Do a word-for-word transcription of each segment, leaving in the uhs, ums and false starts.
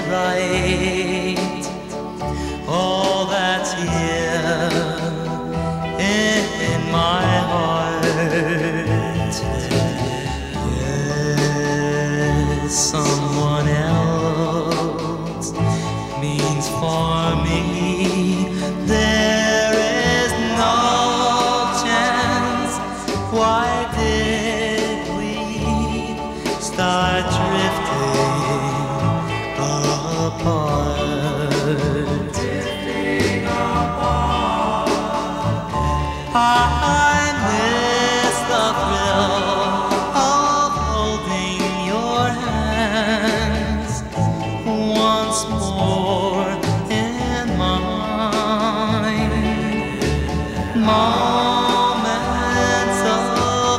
right, all that's here in my heart. Yes, someone else means for me. There is no chance. Why did we start drifting apart? Drifting apart. I miss the thrill of holding your hands once more in mine. Moments of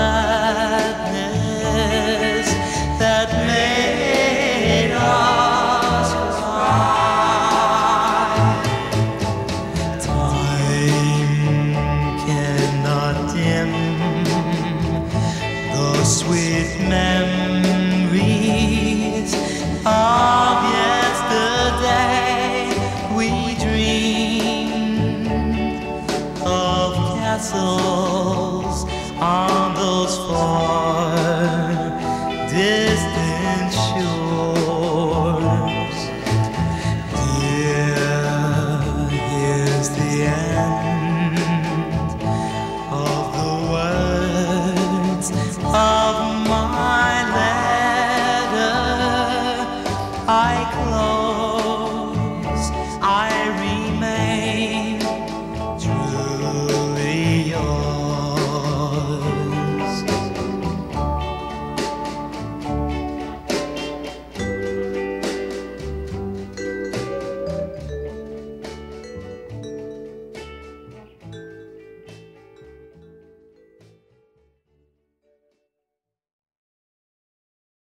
gladness that made us cry. Time cannot dim those sweet memories of yesterday. We dreamed of castles